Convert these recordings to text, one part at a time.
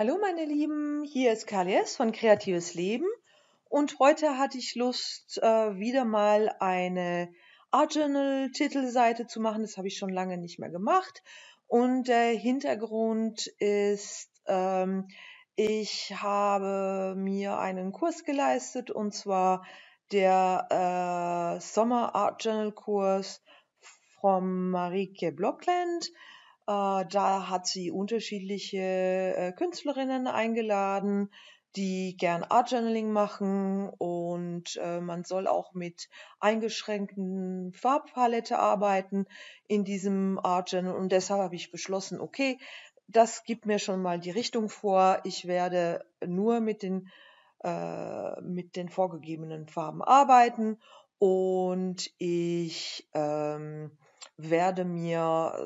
Hallo meine Lieben, hier ist Kalies von Kreatives Leben und heute hatte ich Lust, wieder mal eine Art Journal Titelseite zu machen. Das habe ich schon lange nicht mehr gemacht und der Hintergrund ist, ich habe mir einen Kurs geleistet und zwar der Sommer Art Journal Kurs von Marieke Blokland. Da hat sie unterschiedliche Künstlerinnen eingeladen, die gern Art Journaling machen und man soll auch mit eingeschränkten Farbpalette arbeiten in diesem Art Journal und deshalb habe ich beschlossen, okay, das gibt mir schon mal die Richtung vor. Ich werde nur mit den vorgegebenen Farben arbeiten und ich werde mir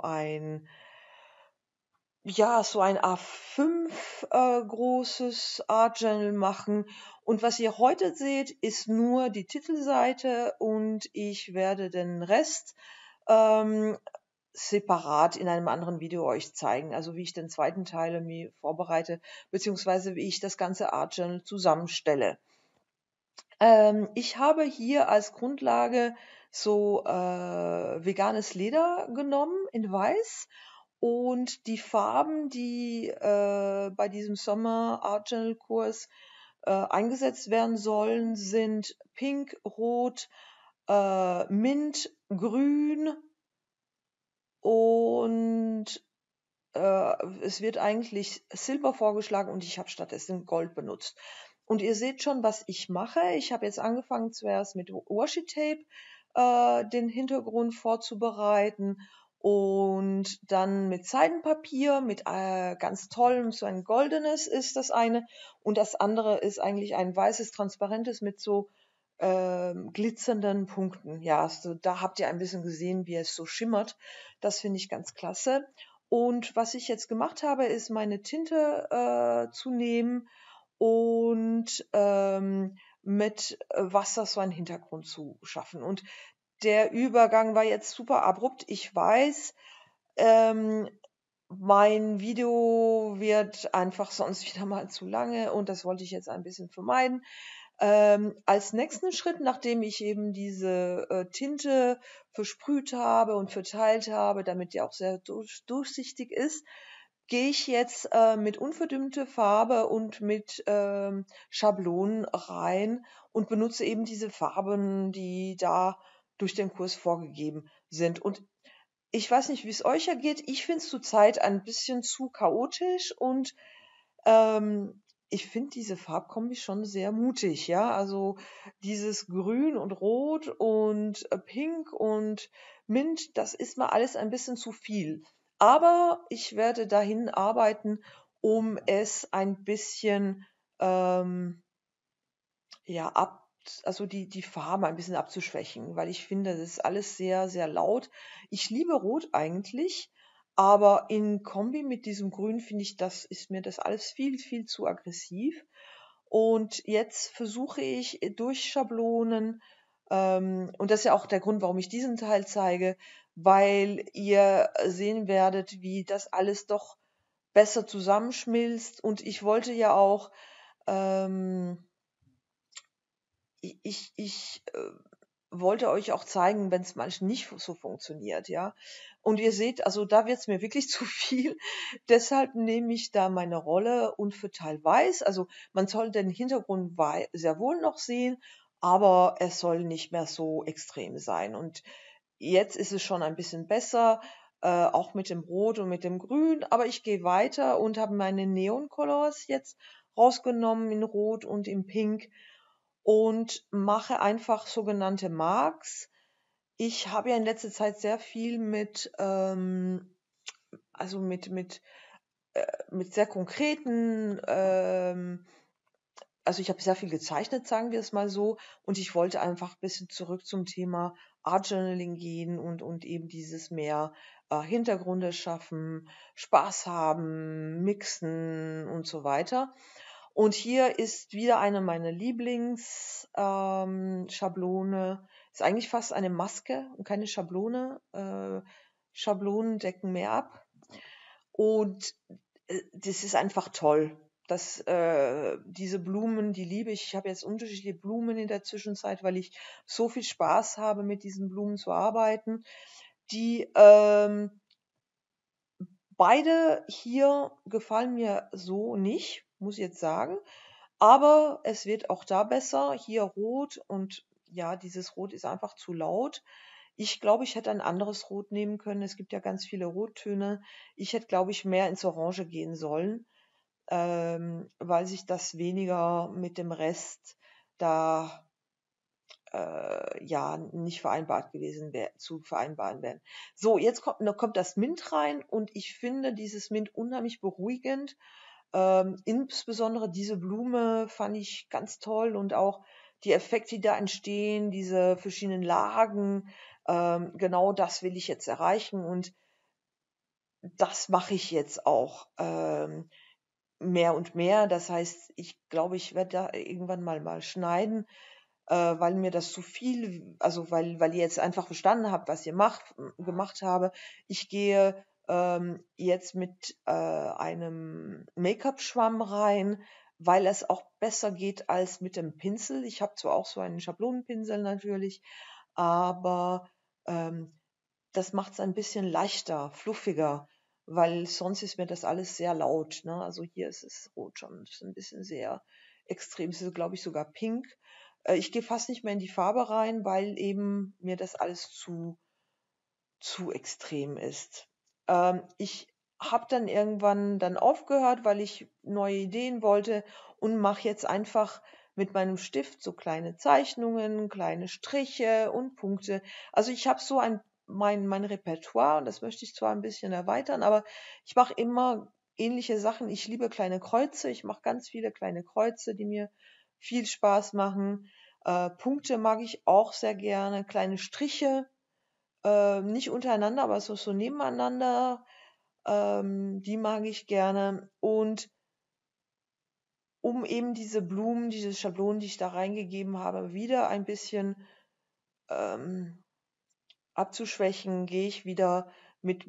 so ein A5 großes Art Journal machen. Und was ihr heute seht, ist nur die Titelseite und ich werde den Rest ähm, separat in einem anderen Video euch zeigen, also wie ich den zweiten Teil mir vorbereite, beziehungsweise wie ich das ganze Art Journal zusammenstelle. Ich habe hier als Grundlage so veganes Leder genommen in Weiß und die Farben, die bei diesem Sommer Art Journal Kurs eingesetzt werden sollen, sind Pink, Rot, Mint, Grün und es wird eigentlich Silber vorgeschlagen und ich habe stattdessen Gold benutzt. Und ihr seht schon, was ich mache. Ich habe jetzt angefangen zuerst mit Washi Tape den Hintergrund vorzubereiten und dann mit Seidenpapier, mit ganz tollem, so ein goldenes ist das eine und das andere ist eigentlich ein weißes, transparentes mit so glitzernden Punkten. Ja, so, da habt ihr ein bisschen gesehen, wie es so schimmert. Das finde ich ganz klasse. Und was ich jetzt gemacht habe, ist meine Tinte zu nehmen und mit Wasser so einen Hintergrund zu schaffen. Und der Übergang war jetzt super abrupt. Ich weiß, ähm, mein Video wird einfach sonst wieder mal zu lange und das wollte ich jetzt ein bisschen vermeiden. Als nächsten Schritt, nachdem ich eben diese Tinte versprüht habe und verteilt habe, damit die auch sehr durchsichtig ist, gehe ich jetzt mit unverdünnter Farbe und mit Schablonen rein und benutze eben diese Farben, die da durch den Kurs vorgegeben sind. Und ich weiß nicht, wie es euch ergeht. Ich finde es zurzeit ein bisschen zu chaotisch und ähm, ich finde diese Farbkombi schon sehr mutig, ja. Also dieses Grün und Rot und Pink und Mint, das ist mir alles ein bisschen zu viel. Aber ich werde dahin arbeiten, um es ein bisschen ähm, ja, also die Farbe ein bisschen abzuschwächen, weil ich finde, das ist alles sehr, sehr laut. Ich liebe Rot eigentlich, aber in Kombi mit diesem Grün finde ich, das ist mir das alles viel, viel zu aggressiv. Und jetzt versuche ich durch Schablonen, und das ist ja auch der Grund, warum ich diesen Teil zeige, weil ihr sehen werdet, wie das alles doch besser zusammenschmilzt. Und ich wollte ja auch, ähm, ich wollte euch auch zeigen, wenn es manchmal nicht so funktioniert, ja. Und ihr seht, also da wird es mir wirklich zu viel. Deshalb nehme ich da meine Rolle und verteile weiß. Also man soll den Hintergrund sehr wohl noch sehen, aber es soll nicht mehr so extrem sein. Und jetzt ist es schon ein bisschen besser, auch mit dem Rot und mit dem Grün. Aber ich gehe weiter und habe meine Neon Colors jetzt rausgenommen in Rot und in Pink und mache einfach sogenannte Marks. Ich habe ja in letzter Zeit sehr viel also mit sehr konkreten, also ich habe sehr viel gezeichnet, sagen wir es mal so, und ich wollte einfach ein bisschen zurück zum Thema Art Journaling gehen und eben dieses mehr Hintergründe schaffen, Spaß haben, mixen und so weiter. Und hier ist wieder eine meiner Lieblingsschablone. Ist eigentlich fast eine Maske und keine Schablone. Schablonen decken mehr ab. Und das ist einfach toll. Diese Blumen, die liebe ich. Ich habe jetzt unterschiedliche Blumen in der Zwischenzeit, weil ich so viel Spaß habe, mit diesen Blumen zu arbeiten. Die beide hier gefallen mir so nicht, muss ich jetzt sagen. Aber es wird auch da besser. Hier rot und ja, dieses Rot ist einfach zu laut. Ich glaube, ich hätte ein anderes Rot nehmen können. Es gibt ja ganz viele Rottöne. Ich hätte, glaube ich, mehr ins Orange gehen sollen, weil sich das weniger mit dem Rest da ja nicht vereinbart gewesen wäre, zu vereinbaren wären. So, jetzt kommt das Mint rein und ich finde dieses Mint unheimlich beruhigend. Insbesondere diese Blume fand ich ganz toll und auch die Effekte, die da entstehen, diese verschiedenen Lagen, genau das will ich jetzt erreichen und das mache ich jetzt auch mehr und mehr. Das heißt, ich glaube, ich werde da irgendwann mal schneiden, weil mir das zu viel, also weil ihr jetzt einfach verstanden habt, was ihr gemacht habe. Ich gehe jetzt mit einem Make-up-Schwamm rein, weil es auch besser geht als mit dem Pinsel. Ich habe zwar auch so einen Schablonenpinsel natürlich, aber ähm, das macht es ein bisschen leichter, fluffiger, weil sonst ist mir das alles sehr laut. Ne? Also hier ist es rot schon, ist ein bisschen sehr extrem. Es ist, glaube ich, sogar pink. Ich gehe fast nicht mehr in die Farbe rein, weil eben mir das alles zu extrem ist. Ich habe dann irgendwann dann aufgehört, weil ich neue Ideen wollte und mache jetzt einfach mit meinem Stift so kleine Zeichnungen, kleine Striche und Punkte. Also ich habe so mein Repertoire und das möchte ich zwar ein bisschen erweitern, aber ich mache immer ähnliche Sachen. Ich liebe kleine Kreuze. Ich mache ganz viele kleine Kreuze, die mir viel Spaß machen. Punkte mag ich auch sehr gerne. Kleine Striche, nicht untereinander, aber so nebeneinander. Die mag ich gerne. Und um eben diese Blumen, diese Schablonen, die ich da reingegeben habe, wieder ein bisschen ähm, abzuschwächen, gehe ich wieder mit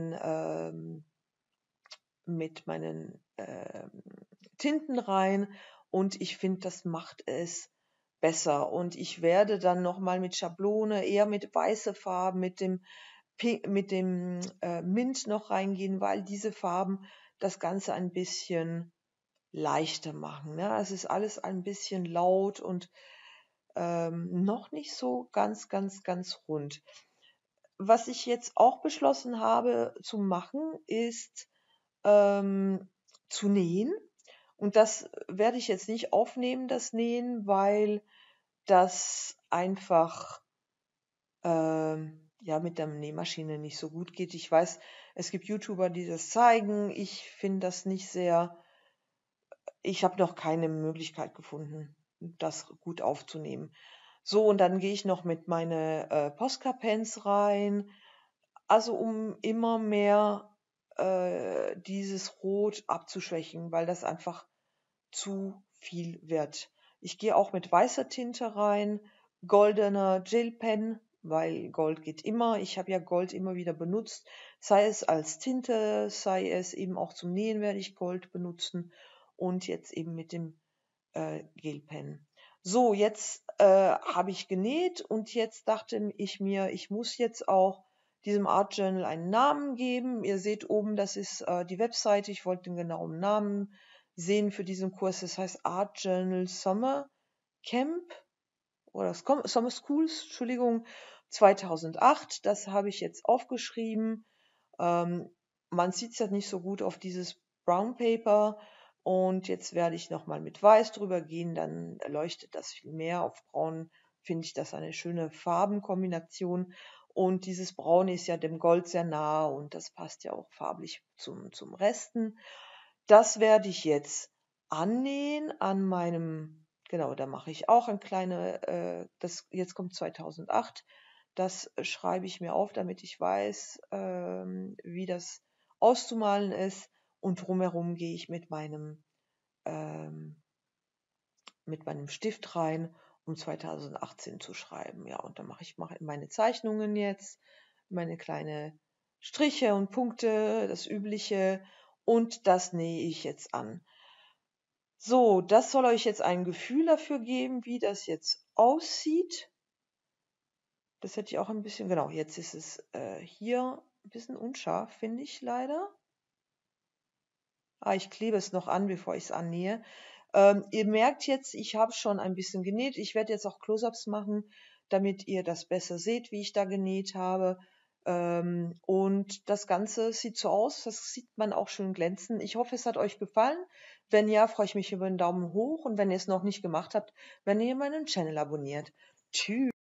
meinen Tinten rein und ich finde, das macht es besser. Und ich werde dann nochmal mit Schablone, eher mit weiße Farben, mit dem Mint noch reingehen, weil diese Farben das Ganze ein bisschen leichter machen. Ne? Es ist alles ein bisschen laut und noch nicht so ganz, ganz, ganz rund. Was ich jetzt auch beschlossen habe zu machen, ist ähm, zu nähen. Und das werde ich jetzt nicht aufnehmen, das Nähen, weil das einfach ja mit der Nähmaschine nicht so gut geht. Ich weiß, es gibt YouTuber, die das zeigen. Ich finde das nicht sehr. Ich habe noch keine Möglichkeit gefunden, das gut aufzunehmen. So, und dann gehe ich noch mit meine Posca-Pens rein. Also um immer mehr dieses Rot abzuschwächen, weil das einfach zu viel wird. Ich gehe auch mit weißer Tinte rein, goldener Gelpen, weil Gold geht immer. Ich habe ja Gold immer wieder benutzt, sei es als Tinte, sei es eben auch zum Nähen werde ich Gold benutzen und jetzt eben mit dem Gelpen. So, jetzt habe ich genäht und jetzt dachte ich mir, ich muss jetzt auch diesem Art Journal einen Namen geben. Ihr seht oben, das ist die Webseite. Ich wollte den genauen Namen sehen für diesen Kurs. Das heißt Art Journal Summer Camp oder Summer Schools, Entschuldigung, 2008. Das habe ich jetzt aufgeschrieben. Ähm, Man sieht es ja nicht so gut auf dieses Brown Paper. Und jetzt werde ich nochmal mit Weiß drüber gehen, dann leuchtet das viel mehr. Auf Braun finde ich das eine schöne Farbenkombination. Und dieses Braun ist ja dem Gold sehr nah und das passt ja auch farblich zum Resten. Das werde ich jetzt annähen an meinem, genau, da mache ich auch ein kleine, jetzt kommt 2008. Das schreibe ich mir auf, damit ich weiß, wie das auszumalen ist. Und drumherum gehe ich ähm, mit meinem Stift rein, um 2018 zu schreiben. Ja, und dann mache meine Zeichnungen jetzt, meine kleine Striche und Punkte, das Übliche. und das nähe ich jetzt an. So, das soll euch jetzt ein Gefühl dafür geben, wie das jetzt aussieht. Das hätte ich auch ein bisschen, genau, jetzt ist es hier ein bisschen unscharf, finde ich leider. Ich klebe es noch an, bevor ich es annähe. Ihr merkt jetzt, ich habe schon ein bisschen genäht. Ich werde jetzt auch Close-ups machen, damit ihr das besser seht, wie ich da genäht habe. Und das Ganze sieht so aus, das sieht man auch schön glänzen. Ich hoffe, es hat euch gefallen. Wenn ja, freue ich mich über einen Daumen hoch und wenn ihr es noch nicht gemacht habt, wenn ihr meinen Channel abonniert. Tschüss.